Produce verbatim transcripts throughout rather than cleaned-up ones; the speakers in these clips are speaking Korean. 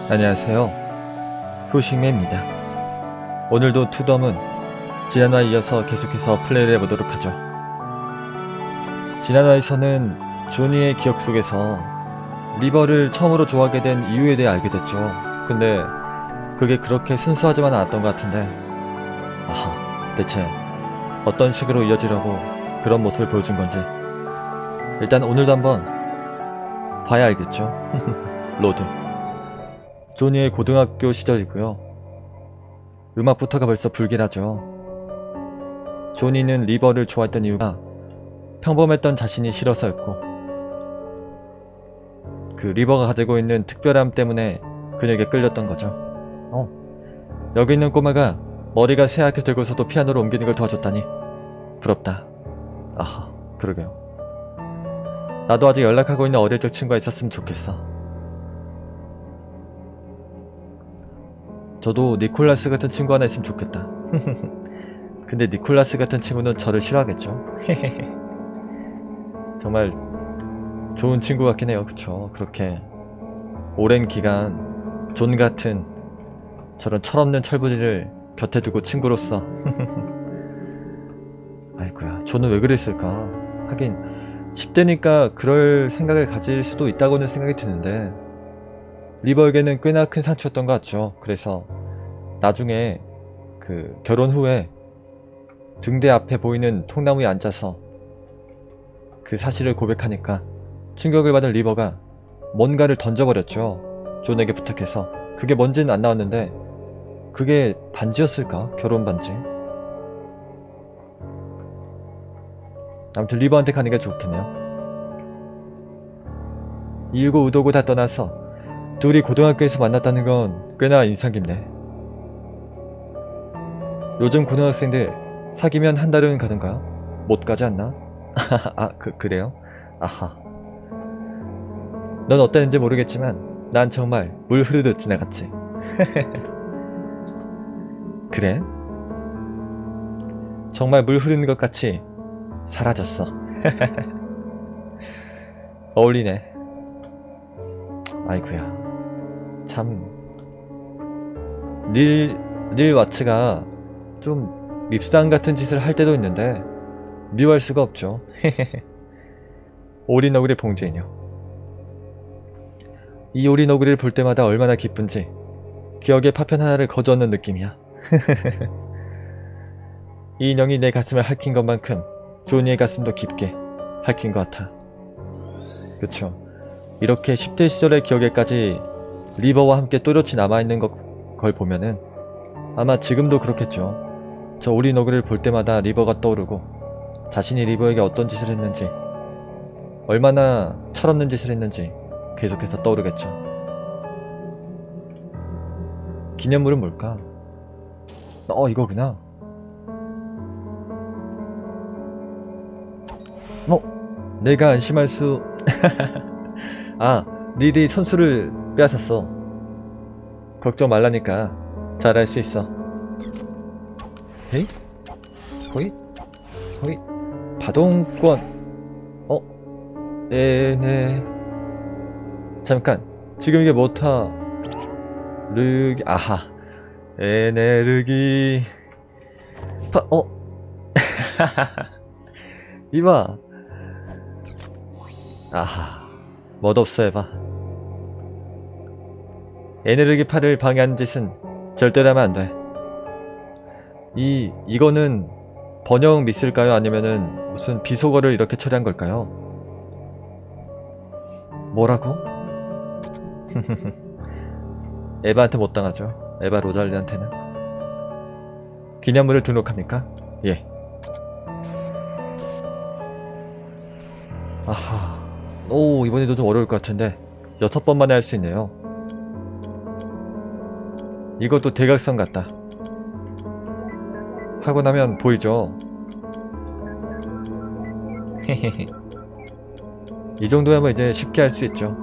안녕하세요. 효식매입니다. 오늘도 투덤은 지난화에 이어서 계속해서 플레이를 해보도록 하죠. 지난화에서는 조니의 기억 속에서 리버를 처음으로 좋아하게 된 이유에 대해 알게 됐죠. 근데 그게 그렇게 순수하지만은 않았던 것 같은데, 아하, 대체 어떤 식으로 이어지려고 그런 모습을 보여준 건지 일단 오늘도 한번 봐야 알겠죠. 로드. 조니의 고등학교 시절이고요. 음악부터가 벌써 불길하죠. 조니는 리버를 좋아했던 이유가 평범했던 자신이 싫어서였고, 그 리버가 가지고 있는 특별함 때문에 그녀에게 끌렸던 거죠. 어, 여기 있는 꼬마가 머리가 새하얗게 들고서도 피아노를 옮기는 걸 도와줬다니 부럽다. 아하, 그러게요. 나도 아직 연락하고 있는 어릴 적 친구가 있었으면 좋겠어. 저도 니콜라스 같은 친구 하나 있으면 좋겠다. 근데 니콜라스 같은 친구는 저를 싫어하겠죠. 정말 좋은 친구 같긴 해요. 그쵸? 그렇게 오랜 기간 존 같은 저런 철없는 철부지를 곁에 두고 친구로서. 아이고야, 존은 왜 그랬을까? 하긴 십 대니까 그럴 생각을 가질 수도 있다고는 생각이 드는데, 리버에게는 꽤나 큰 상처였던 것 같죠. 그래서 나중에 그 결혼 후에 등대 앞에 보이는 통나무에 앉아서 그 사실을 고백하니까 충격을 받은 리버가 뭔가를 던져버렸죠. 존에게 부탁해서. 그게 뭔지는 안 나왔는데 그게 반지였을까? 결혼 반지? 아무튼 리버한테 가는 게 좋겠네요. 이유고 의도고 다 떠나서 둘이 고등학교에서 만났다는 건 꽤나 인상 깊네. 요즘 고등학생들 사귀면 한 달은 가던가요? 못 가지 않나? 아, 그, 그래요? 아하. 넌 어땠는지 모르겠지만 난 정말 물 흐르듯 지나갔지. 그래? 정말 물 흐르는 것 같이 사라졌어. 어울리네. 아이구야. 참, 닐, 닐 와츠가 좀 밉상 같은 짓을 할 때도 있는데 미워할 수가 없죠. 오리너구리 봉제인형. 이 오리너구리를 볼 때마다 얼마나 기쁜지 기억의 파편 하나를 거저얹는 느낌이야. 이 인형이 내 가슴을 핥힌 것만큼 조니의 가슴도 깊게 핥힌 것 같아. 그쵸. 이렇게 십 대 시절의 기억에까지 리버와 함께 또렷이 남아있는 걸 보면은 아마 지금도 그렇겠죠. 저 오리너그를 볼 때마다 리버가 떠오르고 자신이 리버에게 어떤 짓을 했는지, 얼마나 철없는 짓을 했는지 계속해서 떠오르겠죠. 기념물은 뭘까? 어, 이거구나. 어? 내가 안심할 수... 아, 니들이 선수를 빼앗았어. 걱정 말라니까. 잘할 수 있어. 헤이? 호잇? 호잇? 바동권. 어? 네네. 잠깐, 지금 이게 뭐타? 르기... 아하. 에네르기... 파... 어? 이봐. 아하. 멋없어 해봐. 에네르기 팔을 방해하는 짓은 절대로 하면 안 돼. 이... 이거는 번역 미스일까요? 아니면은 무슨 비속어를 이렇게 처리한 걸까요? 뭐라고? 에바한테 못 당하죠. 에바 로달리한테는. 기념물을 등록합니까? 예. 아하. 오, 이번에도 좀 어려울 것 같은데 여섯 번 만에 할 수 있네요. 이것도 대각선 같다. 하고 나면 보이죠? 헤헤헤. 이 정도야뭐 이제 쉽게 할 수 있죠.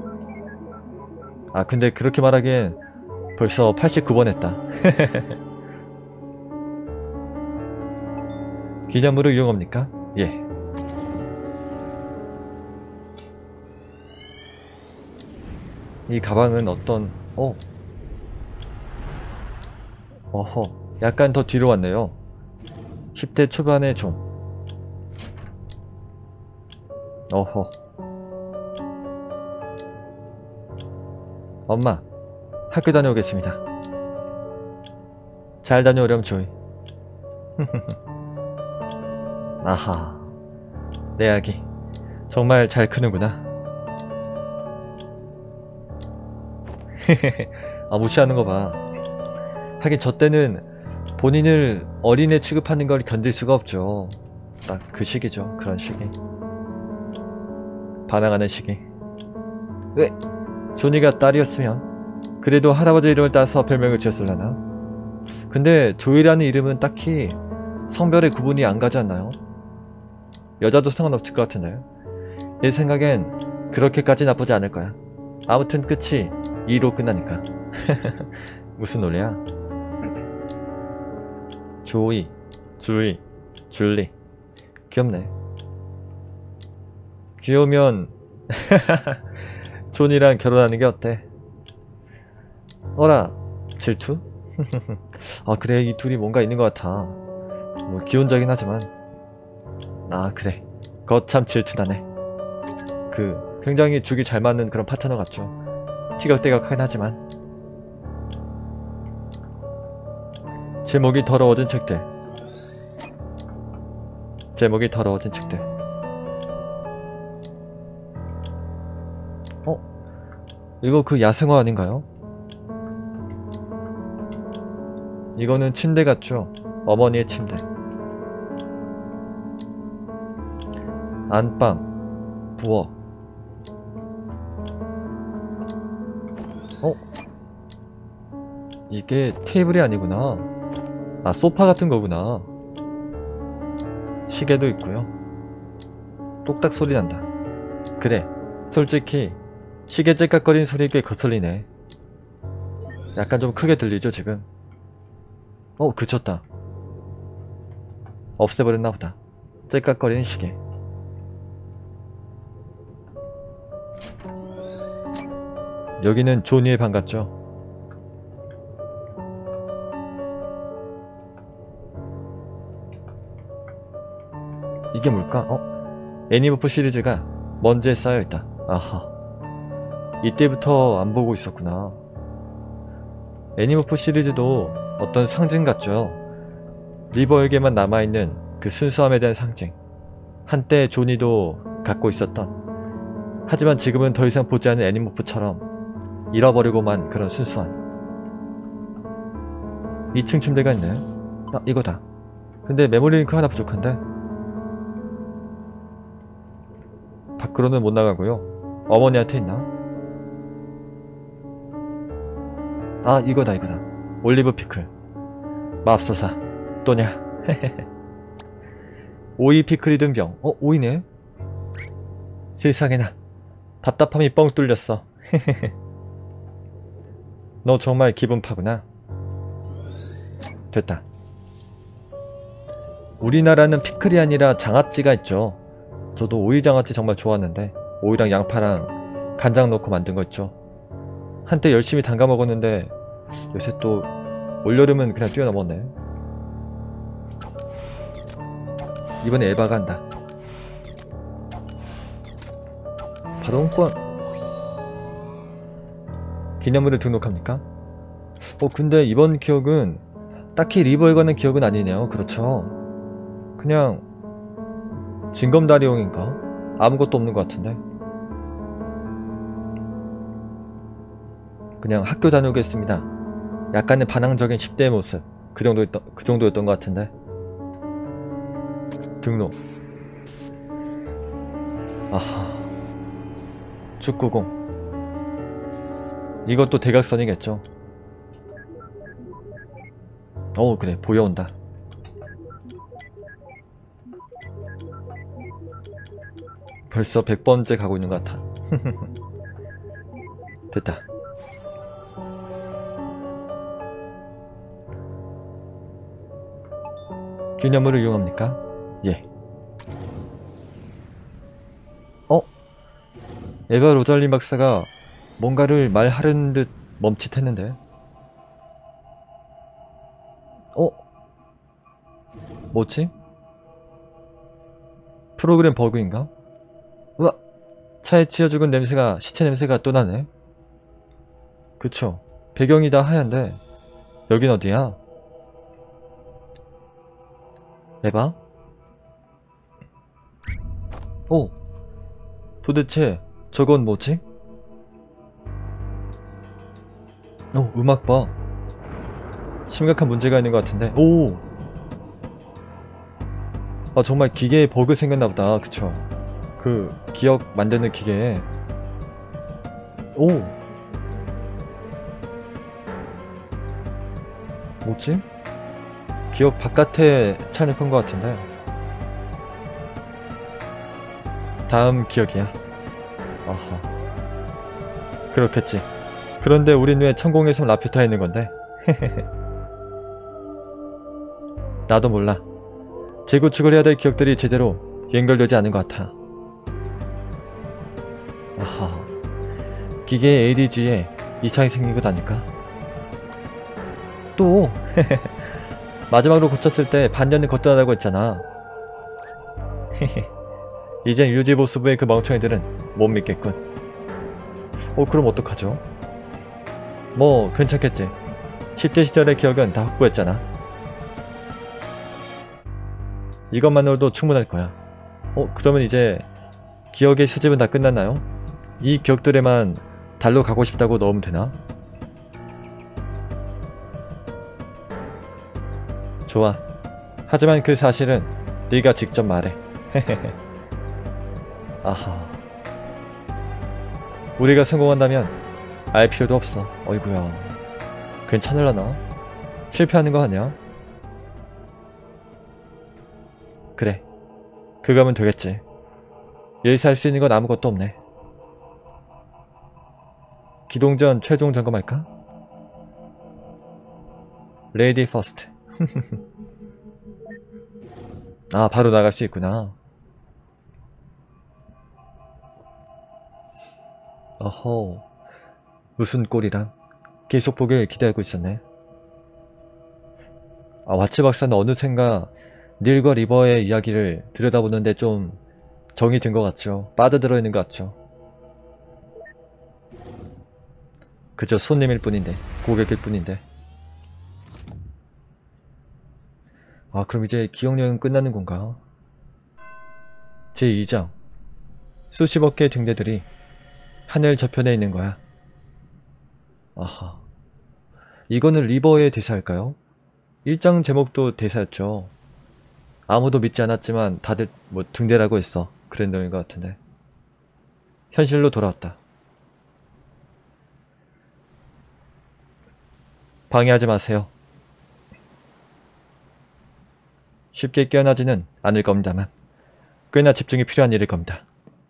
아, 근데 그렇게 말하기엔 벌써 팔십구 번 했다. 기념물을 이용합니까? 예. 이 가방은 어떤 어. 어허. 약간 더 뒤로 왔네요. 십 대 초반의 존. 어허. 엄마, 학교 다녀오겠습니다. 잘 다녀오렴, 조이. 아하, 내 아기 정말 잘 크는구나. 아, 무시하는 거 봐. 하긴 저 때는 본인을 어린애 취급하는 걸 견딜 수가 없죠. 딱 그 시기죠. 그런 시기. 반항하는 시기. 왜? 조니가 딸이었으면 그래도 할아버지 이름을 따서 별명을 지었을라나? 근데 조이라는 이름은 딱히 성별의 구분이 안 가지 않나요? 여자도 상관없을 것 같은데. 내 생각엔 그렇게까지 나쁘지 않을 거야. 아무튼 끝이 이로 끝나니까. 무슨 논리야? 조이, 주이, 줄리. 귀엽네. 귀여우면 존이랑 결혼하는 게 어때? 어라, 질투? 아, 그래, 이 둘이 뭔가 있는 것 같아. 뭐 기혼자긴 하지만. 아, 그래, 거참 질투나네. 그 굉장히 죽이 잘 맞는 그런 파트너 같죠. 티격태격하긴 하지만. 제목이 더러워진 책들. 제목이 더러워진 책들. 어? 이거 그 야생화 아닌가요? 이거는 침대 같죠? 어머니의 침대. 안방, 부엌. 어? 이게 테이블이 아니구나. 아, 소파 같은 거구나. 시계도 있고요. 똑딱 소리 난다. 그래, 솔직히 시계 째깍거리는 소리 꽤 거슬리네. 약간 좀 크게 들리죠 지금? 어, 그쳤다. 없애버렸나 보다. 째깍거리는 시계. 여기는 조니의 방 같죠? 이게 뭘까? 어? 애니머프 시리즈가 먼지에 쌓여있다. 아하, 이때부터 안 보고 있었구나. 애니머프 시리즈도 어떤 상징 같죠? 리버에게만 남아있는 그 순수함에 대한 상징. 한때 조니도 갖고 있었던, 하지만 지금은 더 이상 보지 않는 애니머프처럼 잃어버리고만 그런 순수함. 이 층 침대가 있네. 아, 이거다. 근데 메모리 링크 하나 부족한데? 밖으로는 못 나가고요. 어머니한테 있나? 아, 이거다 이거다. 올리브 피클. 맙소사 또냐. 오이 피클이 든 병. 어, 오이네? 세상에나, 답답함이 뻥 뚫렸어. 너 정말 기분파구나. 됐다. 우리나라는 피클이 아니라 장아찌가 있죠. 저도 오이 장아찌 정말 좋았는데, 오이랑 양파랑 간장 넣고 만든 거 있죠. 한때 열심히 담가 먹었는데 요새 또 올여름은 그냥 뛰어넘었네. 이번에 에바가 한다. 발언권 기념물을 등록합니까? 어, 근데 이번 기억은 딱히 리버에 관한 기억은 아니네요. 그렇죠. 그냥 징검다리용인가? 아무것도 없는 것 같은데. 그냥 학교 다녀오겠습니다. 약간의 반항적인 십 대의 모습. 그 정도였던, 그 정도였던 것 같은데. 등록. 아하. 축구공. 이것도 대각선이겠죠. 어, 그래, 보여온다. 벌써 백 번째 가고 있는 것 같아. 됐다. 기념물을 이용합니까? 예. 어? 에바 로잘린 박사가 뭔가를 말하는 듯 멈칫했는데. 어? 뭐지? 프로그램 버그인가? 우와! 차에 치여 죽은 냄새가, 시체 냄새가 또 나네. 그쵸. 배경이 다 하얀데 여긴 어디야? 에바? 오! 도대체 저건 뭐지? 오, 음악 봐. 심각한 문제가 있는 것 같은데. 오! 아, 정말 기계에 버그 생겼나보다. 그쵸? 그 기억 만드는 기계에. 오! 뭐지? 기억 바깥에 착륙한 것 같은데. 다음 기억이야. 아하. 그렇겠지. 그런데 우린 왜 천공의 섬 라퓨타에 있는 건데? 나도 몰라. 재구축을 해야 될 기억들이 제대로 연결되지 않은 것 같아. 아하. 기계의 에이디지에 이상이 생긴 것 아닐까? 또! 마지막으로 고쳤을 때 반년은 거뜬하다고 했잖아. 이젠 유지보수부의 그 멍청이들은 못 믿겠군. 어, 그럼 어떡하죠? 뭐 괜찮겠지. 십 대 시절의 기억은 다 확보했잖아. 이것만으로도 충분할 거야. 어, 그러면 이제 기억의 수집은 다 끝났나요? 이 기억들에만 달로 가고 싶다고 넣으면 되나? 좋아. 하지만 그 사실은 네가 직접 말해. 아하. 우리가 성공한다면 알 필요도 없어. 어이구야. 괜찮을라나? 실패하는 거 아니야? 그래. 그거면 되겠지. 여기서 할 수 있는 건 아무것도 없네. 기동 전 최종 점검할까? 레이디 퍼스트. 아, 바로 나갈 수 있구나. 어허. 무슨 꼴이랑 계속 보길 기대하고 있었네. 아, 와츠 박사는 어느샌가 닐과 리버의 이야기를 들여다보는데 좀 정이 든 것 같죠. 빠져들어 있는 것 같죠. 그저 손님일 뿐인데, 고객일 뿐인데. 아, 그럼 이제 기억여행 끝나는 건가? 제이 장. 수십억 개의 등대들이 하늘 저편에 있는 거야. 아하. 이거는 리버의 대사일까요? 일 장 제목도 대사였죠. 아무도 믿지 않았지만 다들 뭐 등대라고 했어. 그런 내용인 것 같은데. 현실로 돌아왔다. 방해하지 마세요. 쉽게 깨어나지는 않을 겁니다만 꽤나 집중이 필요한 일일 겁니다.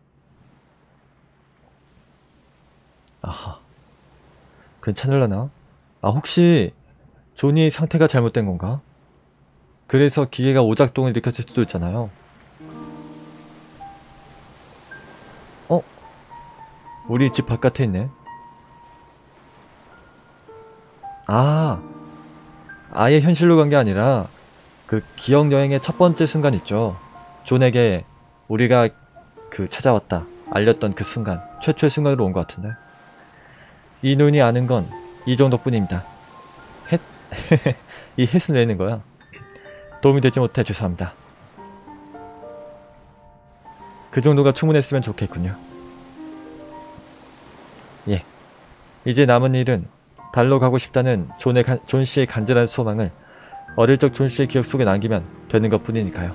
아하. 괜찮을라나? 아, 혹시 조니의 상태가 잘못된 건가? 그래서 기계가 오작동을 일으켰을 수도 있잖아요. 어? 우리 집 바깥에 있네. 아, 아예 현실로 간 게 아니라 그 기억여행의 첫 번째 순간 있죠. 존에게 우리가 그 찾아왔다 알렸던 그 순간, 최초의 순간으로 온 것 같은데. 이 눈이 아는 건 이 정도뿐입니다. 헷? 이 헷은 왜 있는 거야? 도움이 되지 못해 죄송합니다. 그 정도가 충분했으면 좋겠군요. 예. 이제 남은 일은 달로 가고 싶다는 존의 가, 존 씨의 간절한 소망을 어릴 적 존 씨의 기억 속에 남기면 되는 것 뿐이니까요.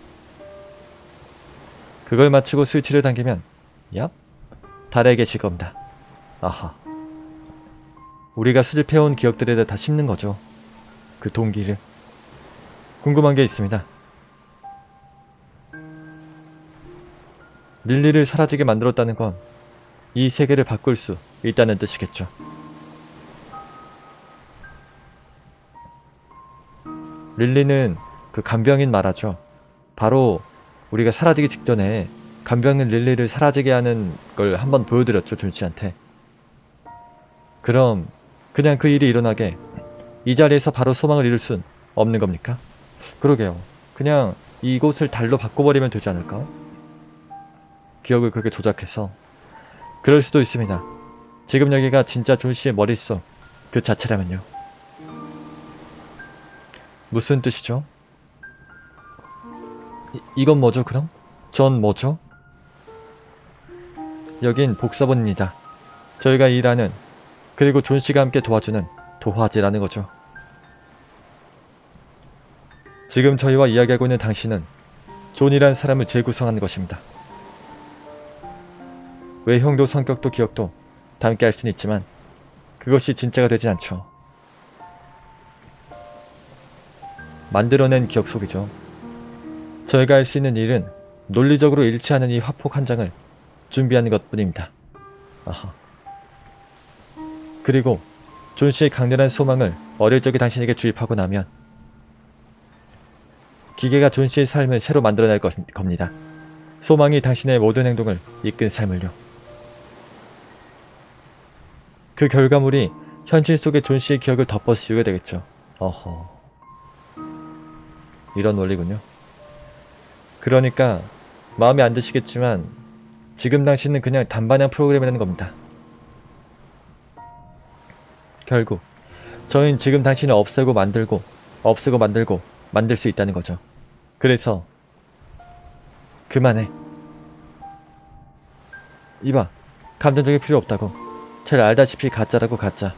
그걸 마치고 스위치를 당기면 얍! 달에 계실 겁니다. 아하. 우리가 수집해온 기억들에다 다 심는 거죠. 그 동기를. 궁금한 게 있습니다. 릴리를 사라지게 만들었다는 건 이 세계를 바꿀 수 있다는 뜻이겠죠. 릴리는 그 간병인 말하죠. 바로 우리가 사라지기 직전에 간병인 릴리를 사라지게 하는 걸 한번 보여드렸죠, 존 씨한테. 그럼 그냥 그 일이 일어나게 이 자리에서 바로 소망을 이룰 순 없는 겁니까? 그러게요. 그냥 이곳을 달로 바꿔버리면 되지 않을까? 기억을 그렇게 조작해서. 그럴 수도 있습니다. 지금 여기가 진짜 존씨의 머릿속 그 자체라면요. 무슨 뜻이죠? 이, 이건 뭐죠 그럼? 전 뭐죠? 여긴 복사본입니다. 저희가 일하는, 그리고 존씨가 함께 도와주는 도화지라는 거죠. 지금 저희와 이야기하고 있는 당신은 존이란 사람을 재구성하는 것입니다. 외형도 성격도 기억도 닮게 할 수는 있지만 그것이 진짜가 되진 않죠. 만들어낸 기억 속이죠. 저희가 할 수 있는 일은 논리적으로 일치하는 이 화폭 한 장을 준비하는 것뿐입니다. 아하. 그리고 존씨의 강렬한 소망을 어릴 적에 당신에게 주입하고 나면 기계가 존씨의 삶을 새로 만들어낼 것, 겁니다. 소망이 당신의 모든 행동을 이끈 삶을요. 그 결과물이 현실 속의 존씨의 기억을 덮어씌우게 되겠죠. 어허. 이런 원리군요. 그러니까 마음에 안 드시겠지만 지금 당신은 그냥 단반향 프로그램이라는 겁니다. 결국 저희는 지금 당신을 없애고 만들고 없애고 만들고 만들 수 있다는 거죠. 그래서 그만해. 이봐, 감정적일 필요 없다고. 잘 알다시피 가짜라고. 가짜.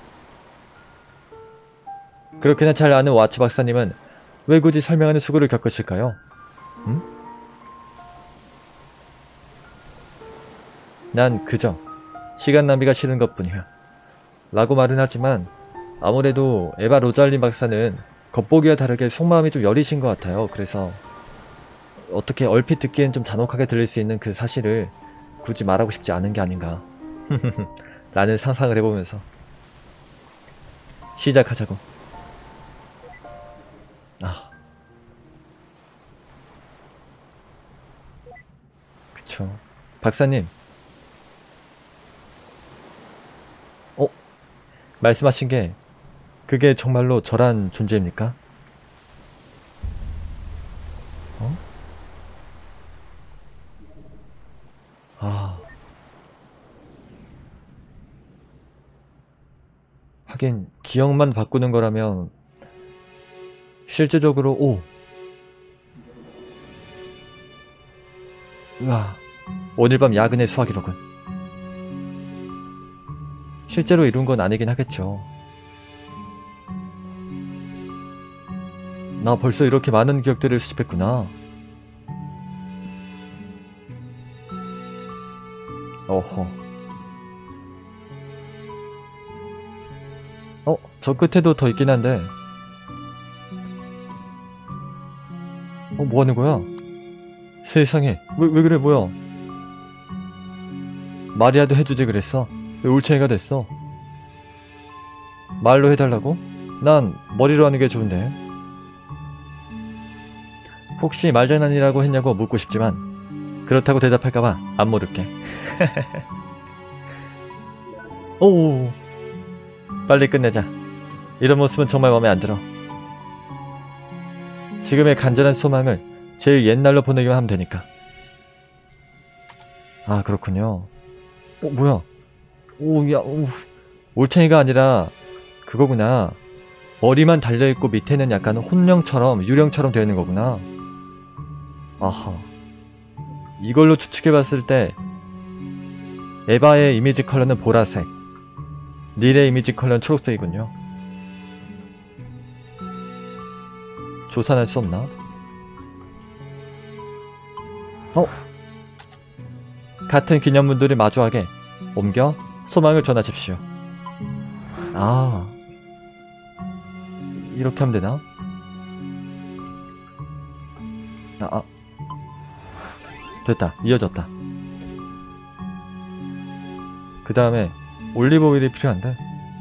그렇게나 잘 아는 와츠 박사님은 왜 굳이 설명하는 수고를 겪으실까요? 응? 난 그저 시간 낭비가 싫은 것뿐이야 라고 말은 하지만 아무래도 에바 로잘린 박사는 겉보기와 다르게 속마음이 좀 여리신 것 같아요. 그래서 어떻게 얼핏 듣기엔 좀 잔혹하게 들릴 수 있는 그 사실을 굳이 말하고 싶지 않은 게 아닌가 라는 상상을 해보면서 시작하자고. 아, 그쵸. 박사님, 어? 말씀하신 게 그게 정말로 저란 존재입니까? 어? 아, 하긴 기억만 바꾸는 거라면 실제적으로. 오, 우와, 오늘 밤 야근의 수학이로군. 실제로 이룬 건 아니긴 하겠죠. 나 벌써 이렇게 많은 기억들을 수집했구나. 어허. 어? 저 끝에도 더 있긴 한데. 어? 뭐하는 거야? 세상에. 왜, 왜 그래 뭐야? 말이라도 해주지 그랬어? 왜 올챙이가 됐어? 말로 해달라고? 난 머리로 하는 게 좋은데. 혹시 말장난이라고 했냐고 묻고 싶지만 그렇다고 대답할까봐 안 물을게. 오, 빨리 끝내자. 이런 모습은 정말 마음에 안 들어. 지금의 간절한 소망을 제일 옛날로 보내기만 하면 되니까. 아, 그렇군요. 어, 뭐야? 오, 야, 오. 올챙이가 아니라 그거구나. 머리만 달려있고 밑에는 약간 혼령처럼, 유령처럼 되어 있는 거구나. 아하. 이걸로 추측해봤을 때 에바의 이미지 컬러는 보라색, 닐의 이미지 컬러는 초록색이군요. 조사할 수 없나? 어? 같은 기념물들이 마주하게 옮겨 소망을 전하십시오. 아, 이렇게 하면 되나? 아, 아. 됐다. 이어졌다. 그 다음에 올리브 오일이 필요한데.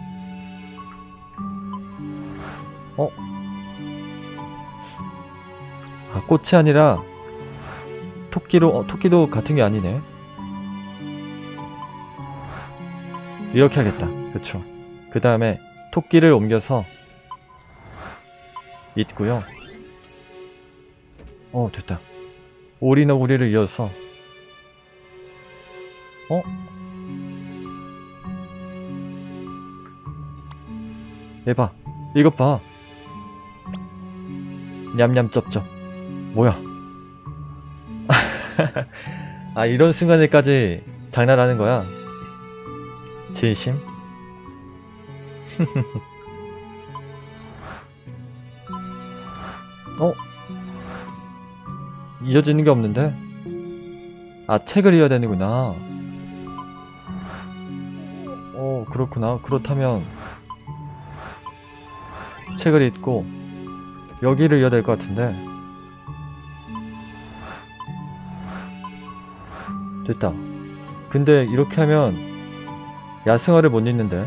어? 아, 꽃이 아니라 토끼로, 어, 토끼도 같은 게 아니네. 이렇게 하겠다. 그쵸. 그 다음에 토끼를 옮겨서 있고요. 어, 됐다. 오리너 오리를 이어서 어? 얘봐, 이것 봐. 냠냠 쩝쩝. 뭐야? 아, 이런 순간에까지 장난하는 거야? 진심? 어? 이어지는 게 없는데? 아, 책을 이어야 되는구나. 어, 그렇구나. 그렇다면 책을 읽고 여기를 이어야 될 것 같은데. 됐다. 근데 이렇게 하면 야생화를 못 읽는데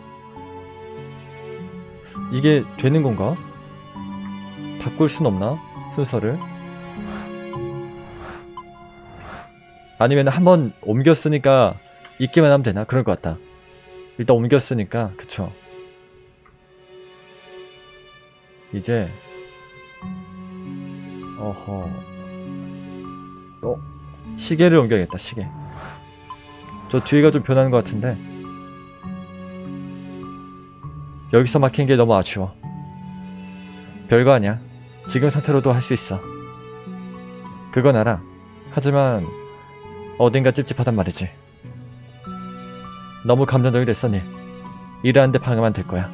이게 되는 건가? 바꿀 순 없나? 순서를? 아니면 한번 옮겼으니까 읽기만 하면 되나? 그럴 것 같다. 일단 옮겼으니까. 그쵸. 이제 어허 어? 시계를 옮겨야겠다. 시계. 저 뒤가 좀 변하는 것 같은데 여기서 막힌 게 너무 아쉬워. 별거 아니야. 지금 상태로도 할 수 있어. 그건 알아. 하지만 어딘가 찝찝하단 말이지. 너무 감정적이 됐어, 니. 일하는데 방해만 될 거야.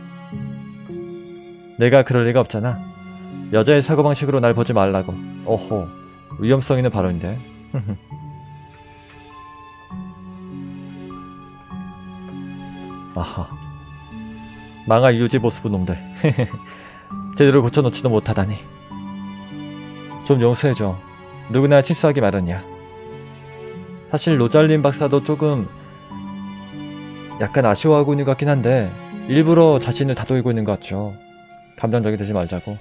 내가 그럴 리가 없잖아. 여자의 사고방식으로 날 보지 말라고. 어호, 위험성 있는 발언인데. 아하, 망할 유지 보수부 놈들. 제대로 고쳐놓지도 못하다니. 좀 용서해줘. 누구나 실수하기 마련이야. 사실 로잘린 박사도 조금 약간 아쉬워하고 있는 것 같긴 한데 일부러 자신을 다독이고 있는 것 같죠. 감정적이 되지 말자고.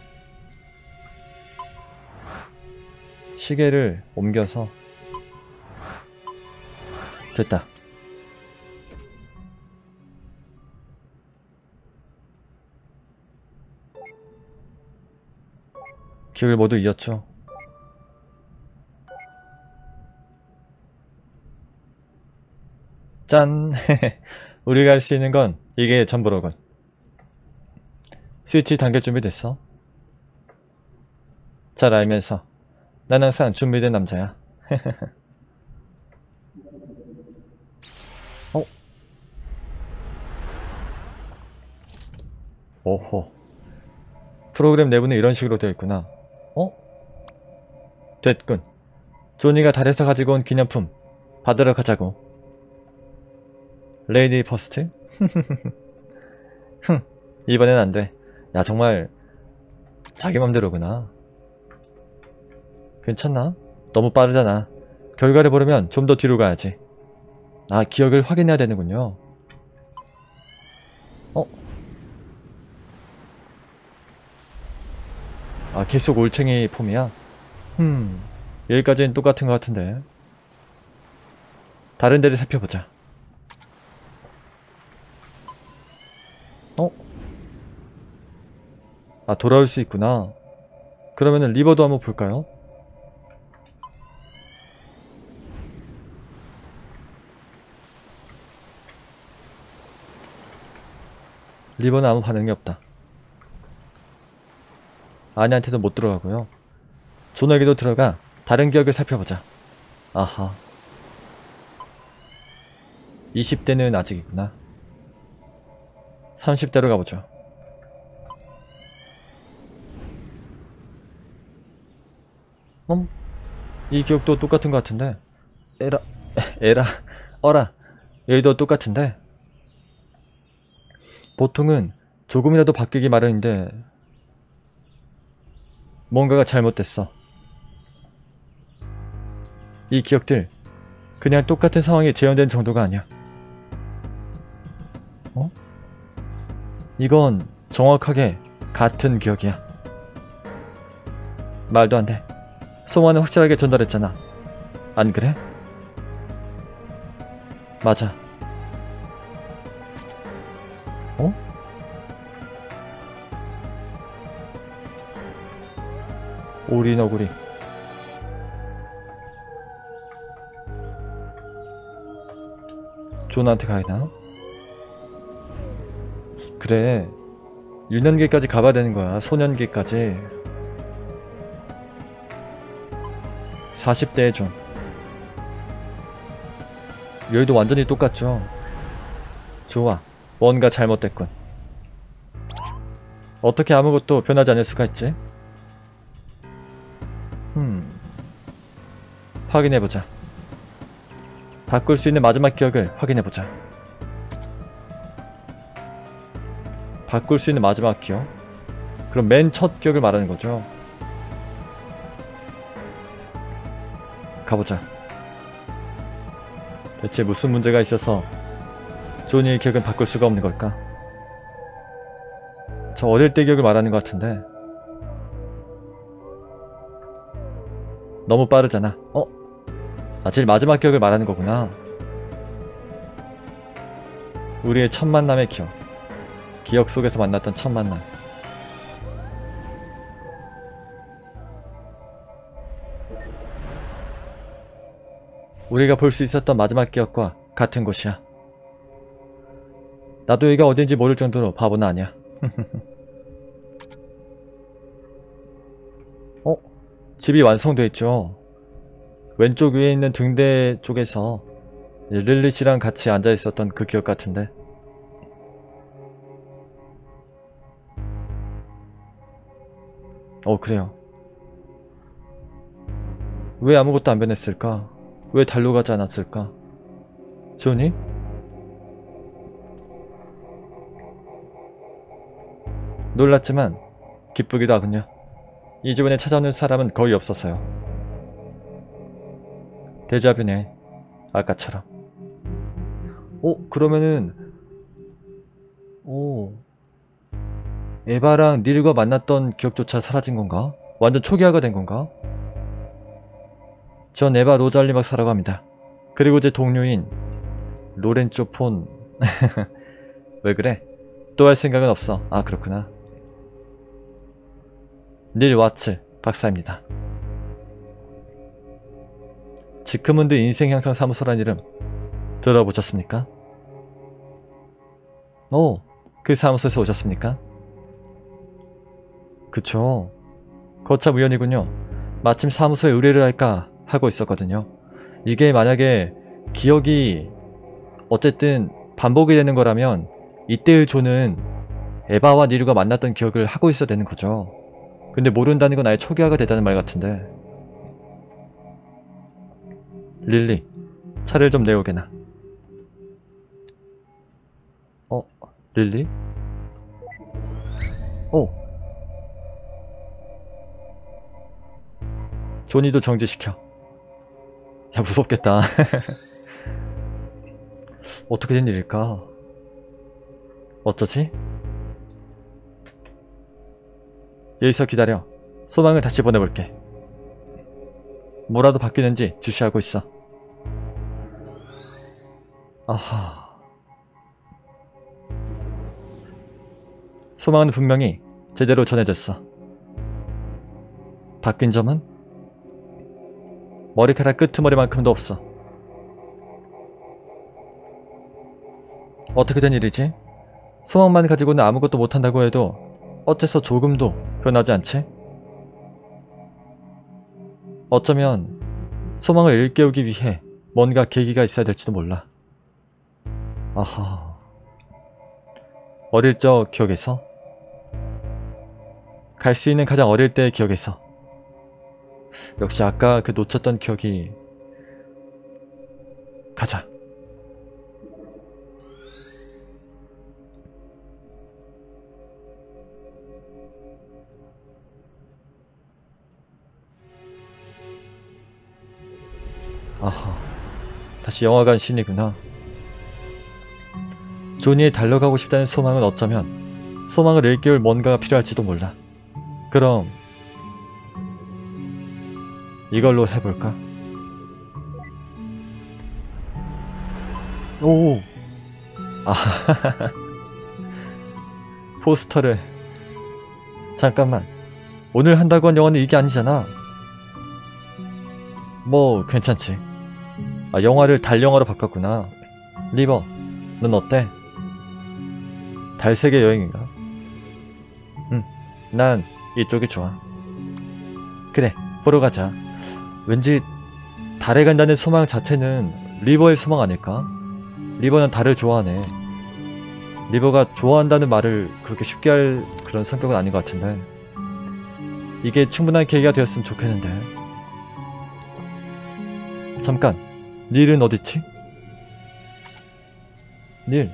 시계를 옮겨서 됐다. 기억을 모두 이었죠. 짠! 우리가 할 수 있는 건 이게 전부로군. 스위치 당길 준비 됐어? 잘 알면서 난 항상 준비된 남자야. 어? 오호. 프로그램 내부는 이런 식으로 되어 있구나. 어? 됐군. 조니가 달에서 가지고 온 기념품 받으러 가자고. 레이디 퍼스트? 흥, 이번엔 안 돼. 야, 정말 자기 맘대로구나. 괜찮나? 너무 빠르잖아. 결과를 보려면 좀 더 뒤로 가야지. 아, 기억을 확인해야 되는군요. 어? 아, 계속 올챙이 폼이야? 흠, 여기까지는 똑같은 것 같은데. 다른 데를 살펴보자. 어? 아, 돌아올 수 있구나. 그러면은 리버도 한번 볼까요? 리버는 아무 반응이 없다. 아니한테도 못 들어가고요. 존에게도 들어가 다른 기억을 살펴보자. 아하. 이십 대는 아직이구나. 삼십 대로 가보죠. 음? 이 기억도 똑같은 것 같은데. 에라, 에라, 어라. 여기도 똑같은데. 보통은 조금이라도 바뀌기 마련인데 뭔가가 잘못됐어. 이 기억들 그냥 똑같은 상황이 재현된 정도가 아니야. 어? 이건 정확하게 같은 기억이야. 말도 안 돼. 소만은 확실하게 전달했잖아. 안 그래? 맞아. 어? 오리 너구리. 존한테 가야 되나? 그래, 유년기까지 가봐야 되는 거야. 소년기까지. 사십 대의 존. 여기도 완전히 똑같죠. 좋아, 뭔가 잘못됐군. 어떻게 아무것도 변하지 않을 수가 있지? 음... 확인해보자. 바꿀 수 있는 마지막 기억을 확인해보자. 바꿀 수 있는 마지막 기억? 그럼 맨 첫 기억을 말하는 거죠. 가보자. 대체 무슨 문제가 있어서 조니의 기억은 바꿀 수가 없는 걸까? 저 어릴 때 기억을 말하는 것 같은데. 너무 빠르잖아. 어? 아, 제일 마지막 기억을 말하는 거구나. 우리의 첫 만남의 기억. 기억 속에서 만났던 첫 만남. 우리가 볼 수 있었던 마지막 기억과 같은 곳이야. 나도 여기가 어딘지 모를 정도로 바보는 아니야. 어? 집이 완성돼 있죠. 왼쪽 위에 있는 등대 쪽에서 릴릿이랑 같이 앉아 있었던 그 기억 같은데. 어, 그래요. 왜 아무것도 안 변했을까? 왜 달로 가지 않았을까? 조니? 놀랐지만 기쁘기도 하군요. 이 주변에 찾아오는 사람은 거의 없었어요. 데자뷰네. 아까처럼. 오, 그러면은 오, 에바랑 닐과 만났던 기억조차 사라진 건가? 완전 초기화가 된 건가? 전 에바 로잘리 박사라고 합니다. 그리고 제 동료인 로렌조 폰... 왜 그래? 또 할 생각은 없어. 아, 그렇구나. 닐 와츠 박사입니다. 지크문드 인생형성 사무소란 이름 들어보셨습니까? 오, 그 사무소에서 오셨습니까? 그쵸. 거참 우연이군요. 마침 사무소에 의뢰를 할까 하고 있었거든요. 이게 만약에 기억이 어쨌든 반복이 되는 거라면 이때의 조는 에바와 니르가 만났던 기억을 하고 있어야 되는 거죠. 근데 모른다는 건 아예 초기화가 되다는 말 같은데. 릴리, 차를 좀 내오게나. 어? 릴리? 오! 조니도 정지시켜. 야, 무섭겠다. 어떻게 된 일일까? 어쩌지? 여기서 기다려. 소망을 다시 보내볼게. 뭐라도 바뀌는지 주시하고 있어. 아하. 소망은 분명히 제대로 전해졌어. 바뀐 점은? 머리카락 끄트머리만큼도 없어. 어떻게 된 일이지? 소망만 가지고는 아무것도 못한다고 해도 어째서 조금도 변하지 않지? 어쩌면 소망을 일깨우기 위해 뭔가 계기가 있어야 될지도 몰라. 아하. 어릴 적 기억에서? 갈 수 있는 가장 어릴 때의 기억에서. 역시 아까 그 놓쳤던 기억이... 가자. 아하. 다시 영화관 신이구나. 조니에 달려가고 싶다는 소망은 어쩌면 소망을 일깨울 뭔가가 필요할지도 몰라. 그럼 이걸로 해볼까? 오! 아, 포스터를... 잠깐만. 오늘 한다고 한 영화는 이게 아니잖아. 뭐 괜찮지. 아, 영화를 달 영화로 바꿨구나. 리버, 넌 어때? 달 세계 여행인가? 응, 난 이쪽이 좋아. 그래, 보러 가자. 왠지 달에 간다는 소망 자체는 리버의 소망 아닐까? 리버는 달을 좋아하네. 리버가 좋아한다는 말을 그렇게 쉽게 할 그런 성격은 아닌 것 같은데 이게 충분한 계기가 되었으면 좋겠는데. 잠깐, 닐은 어딨지? 닐.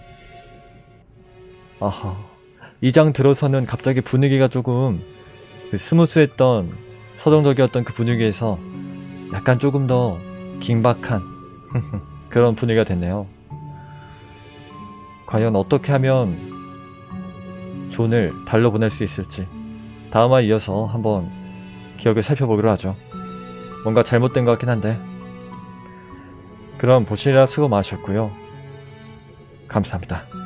아하, 이 장 들어서는 갑자기 분위기가 조금 그 스무스했던 서정적이었던 그 분위기에서 약간 조금 더 긴박한 그런 분위기가 됐네요. 과연 어떻게 하면 존을 달로 보낼 수 있을지 다음화에 이어서 한번 기억을 살펴보기로 하죠. 뭔가 잘못된 것 같긴 한데. 그럼 보시느라 수고 많으셨고요. 감사합니다.